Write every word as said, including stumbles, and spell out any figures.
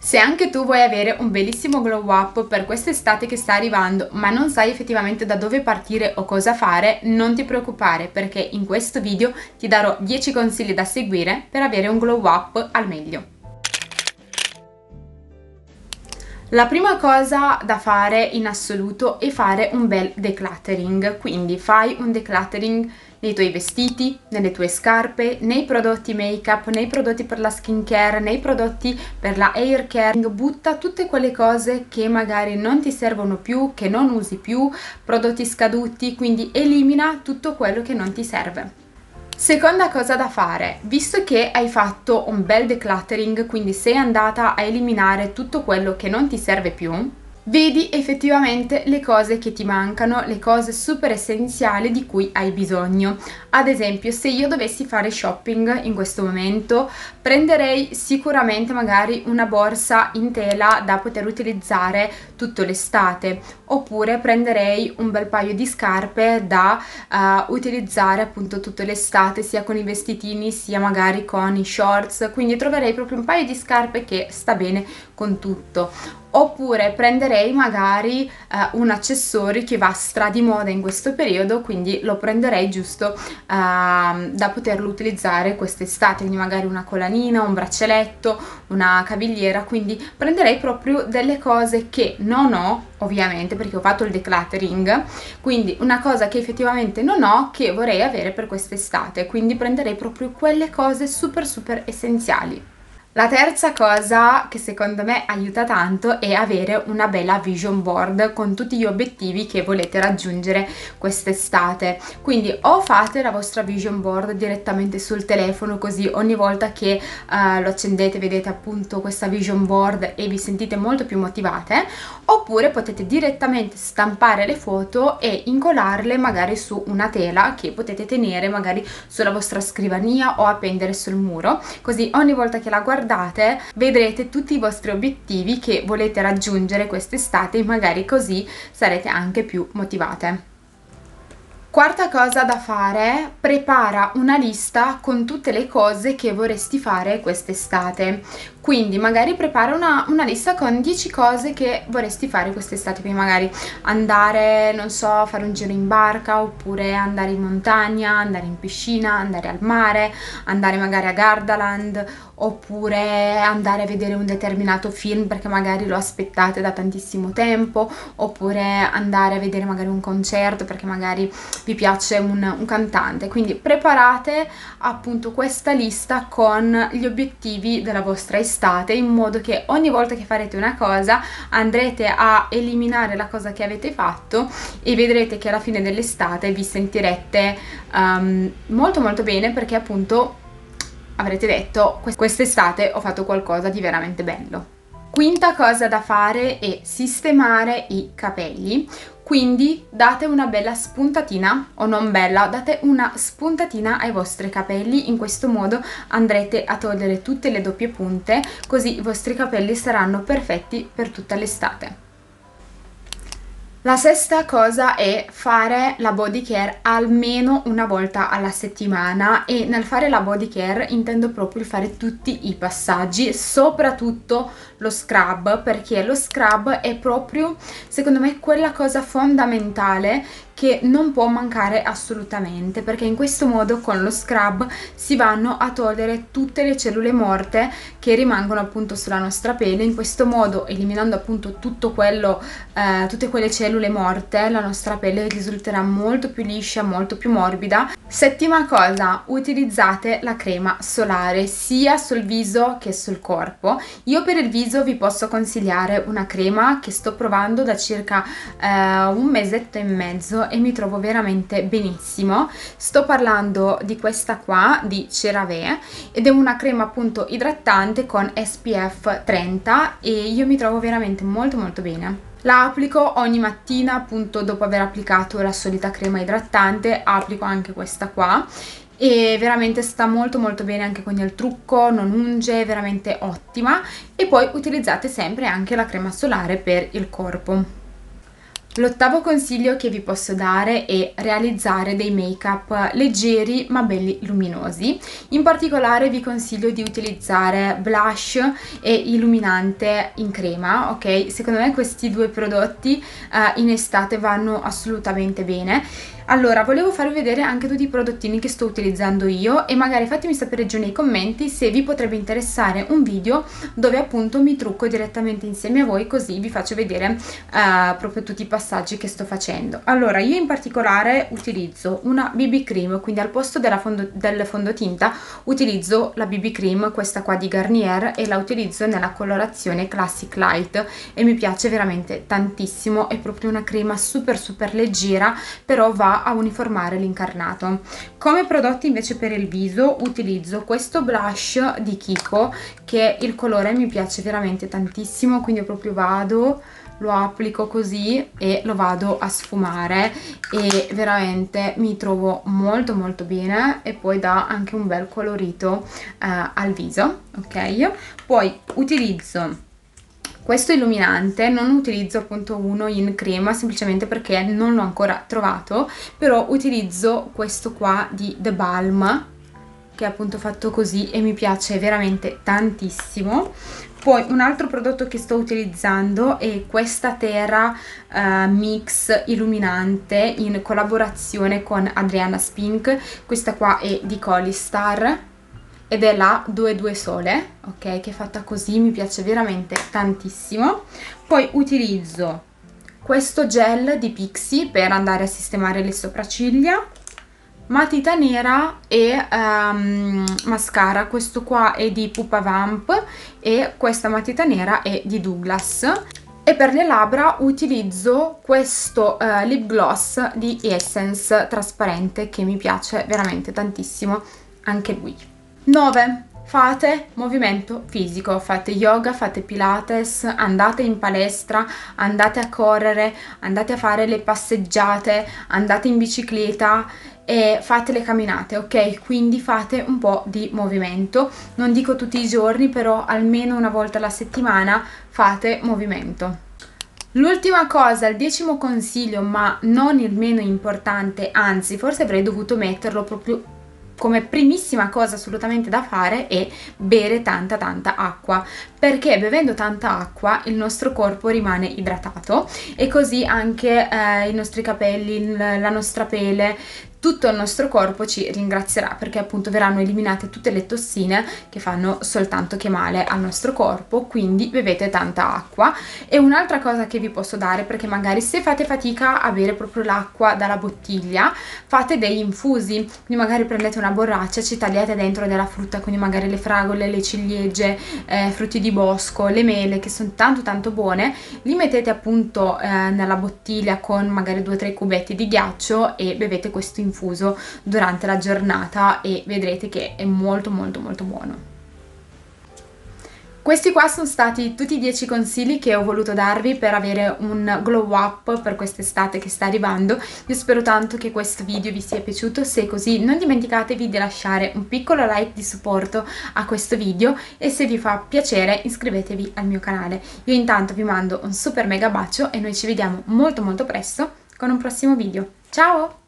Se anche tu vuoi avere un bellissimo glow up per quest'estate che sta arrivando, ma non sai effettivamente da dove partire o cosa fare, non ti preoccupare, perché in questo video ti darò dieci consigli da seguire per avere un glow up al meglio. La prima cosa da fare in assoluto è fare un bel decluttering, quindi fai un decluttering nei tuoi vestiti, nelle tue scarpe, nei prodotti make up, nei prodotti per la skincare, nei prodotti per la hair care. Butta tutte quelle cose che magari non ti servono più, che non usi più, prodotti scaduti, quindi elimina tutto quello che non ti serve. Seconda cosa da fare, visto che hai fatto un bel decluttering, quindi sei andata a eliminare tutto quello che non ti serve più, vedi effettivamente le cose che ti mancano, le cose super essenziali di cui hai bisogno. Ad esempio, se io dovessi fare shopping in questo momento, prenderei sicuramente magari una borsa in tela da poter utilizzare tutta l'estate, oppure prenderei un bel paio di scarpe da uh, utilizzare appunto tutta l'estate, sia con i vestitini sia magari con i shorts, quindi troverei proprio un paio di scarpe che sta bene con tutto. Oppure prenderei magari uh, un accessorio che va stra di moda in questo periodo, quindi lo prenderei giusto uh, da poterlo utilizzare quest'estate, quindi magari una colanina, un braccialetto, una cavigliera, quindi prenderei proprio delle cose che non ho, ovviamente perché ho fatto il decluttering, quindi una cosa che effettivamente non ho che vorrei avere per quest'estate, quindi prenderei proprio quelle cose super super essenziali. La terza cosa che secondo me aiuta tanto è avere una bella vision board con tutti gli obiettivi che volete raggiungere quest'estate. Quindi o fate la vostra vision board direttamente sul telefono, così ogni volta che uh, lo accendete vedete appunto questa vision board e vi sentite molto più motivate, oppure potete direttamente stampare le foto e incollarle magari su una tela che potete tenere magari sulla vostra scrivania o appendere sul muro, così ogni volta che la guardate guardate vedrete tutti i vostri obiettivi che volete raggiungere quest'estate e magari così sarete anche più motivate. Quarta cosa da fare, prepara una lista con tutte le cose che vorresti fare quest'estate. Quindi magari prepara una, una lista con dieci cose che vorresti fare quest'estate, quindi magari andare, non so, fare un giro in barca, oppure andare in montagna, andare in piscina, andare al mare, andare magari a Gardaland, oppure andare a vedere un determinato film perché magari lo aspettate da tantissimo tempo, oppure andare a vedere magari un concerto perché magari vi piace un, un cantante. Quindi preparate appunto questa lista con gli obiettivi della vostra estate, in modo che ogni volta che farete una cosa andrete a eliminare la cosa che avete fatto e vedrete che alla fine dell'estate vi sentirete um, molto molto bene, perché appunto avrete detto quest'estate ho fatto qualcosa di veramente bello. Quinta cosa da fare è sistemare i capelli. Quindi date una bella spuntatina, o non bella, date una spuntatina ai vostri capelli, in questo modo andrete a togliere tutte le doppie punte, così i vostri capelli saranno perfetti per tutta l'estate. La sesta cosa è fare la body care almeno una volta alla settimana, e nel fare la body care intendo proprio il fare tutti i passaggi, soprattutto lo scrub, perché lo scrub è proprio secondo me quella cosa fondamentale che non può mancare assolutamente, perché in questo modo con lo scrub si vanno a togliere tutte le cellule morte che rimangono appunto sulla nostra pelle. In questo modo, eliminando appunto tutto quello, eh, tutte quelle cellule morte, la nostra pelle risulterà molto più liscia, molto più morbida. Settima cosa, utilizzate la crema solare sia sul viso che sul corpo. Io per il viso vi posso consigliare una crema che sto provando da circa eh, un mesetto e mezzo e mi trovo veramente benissimo. Sto parlando di questa qua di CeraVe ed è una crema appunto idratante con S P F trenta e io mi trovo veramente molto molto bene. La applico ogni mattina, appunto dopo aver applicato la solita crema idratante applico anche questa qua e veramente sta molto molto bene anche con il trucco, non unge, veramente ottima. E poi utilizzate sempre anche la crema solare per il corpo. L'ottavo consiglio che vi posso dare è realizzare dei make-up leggeri ma belli luminosi. In particolare vi consiglio di utilizzare blush e illuminante in crema, ok? Secondo me questi due prodotti eh, in estate vanno assolutamente bene. Allora, volevo farvi vedere anche tutti i prodottini che sto utilizzando io e magari fatemi sapere giù nei commenti se vi potrebbe interessare un video dove appunto mi trucco direttamente insieme a voi, così vi faccio vedere uh, proprio tutti i passaggi che sto facendo. Allora, io in particolare utilizzo una B B cream, quindi al posto della fondo, del fondotinta utilizzo la B B cream, questa qua di Garnier, e la utilizzo nella colorazione Classic Light e mi piace veramente tantissimo. È proprio una crema super super leggera, però va a uniformare l'incarnato. Come prodotti invece per il viso utilizzo questo blush di Kiko, che il colore mi piace veramente tantissimo, quindi proprio vado, lo applico così e lo vado a sfumare e veramente mi trovo molto molto bene e poi dà anche un bel colorito eh, al viso, ok? Poi utilizzo questo illuminante, non utilizzo appunto uno in crema semplicemente perché non l'ho ancora trovato, però utilizzo questo qua di The Balm, che è appunto fatto così e mi piace veramente tantissimo. Poi un altro prodotto che sto utilizzando è questa Terra uh, Mix illuminante in collaborazione con Adriana Spink. Questa qua è di Colistar ed è la due due Sole, ok, che è fatta così, mi piace veramente tantissimo. Poi utilizzo questo gel di Pixi per andare a sistemare le sopracciglia, matita nera e um, mascara. Questo qua è di Pupa Vamp e questa matita nera è di Douglas. E per le labbra utilizzo questo uh, lip gloss di Essence trasparente che mi piace veramente tantissimo anche lui. nove. Fate movimento fisico, fate yoga, fate pilates, andate in palestra, andate a correre, andate a fare le passeggiate, andate in bicicletta e fate le camminate, ok? Quindi fate un po' di movimento, non dico tutti i giorni, però almeno una volta alla settimana fate movimento. L'ultima cosa, il decimo consiglio, ma non il meno importante, anzi forse avrei dovuto metterlo proprio come primissima cosa assolutamente da fare, è bere tanta tanta acqua, perché bevendo tanta acqua il nostro corpo rimane idratato e così anche eh, i nostri capelli, la nostra pele, tutto il nostro corpo ci ringrazierà, perché appunto verranno eliminate tutte le tossine che fanno soltanto che male al nostro corpo. Quindi bevete tanta acqua. E un'altra cosa che vi posso dare, perché magari se fate fatica a bere proprio l'acqua dalla bottiglia, fate degli infusi, quindi magari prendete una borraccia, ci tagliate dentro della frutta, quindi magari le fragole, le ciliegie, eh, frutti di bosco, le mele, che sono tanto tanto buone, li mettete appunto eh, nella bottiglia con magari due o tre cubetti di ghiaccio e bevete questo infuso infuso durante la giornata e vedrete che è molto molto molto buono. Questi qua sono stati tutti i dieci consigli che ho voluto darvi per avere un glow up per quest'estate che sta arrivando. Io spero tanto che questo video vi sia piaciuto, se è così non dimenticatevi di lasciare un piccolo like di supporto a questo video e se vi fa piacere iscrivetevi al mio canale. Io intanto vi mando un super mega bacio e noi ci vediamo molto molto presto con un prossimo video. Ciao!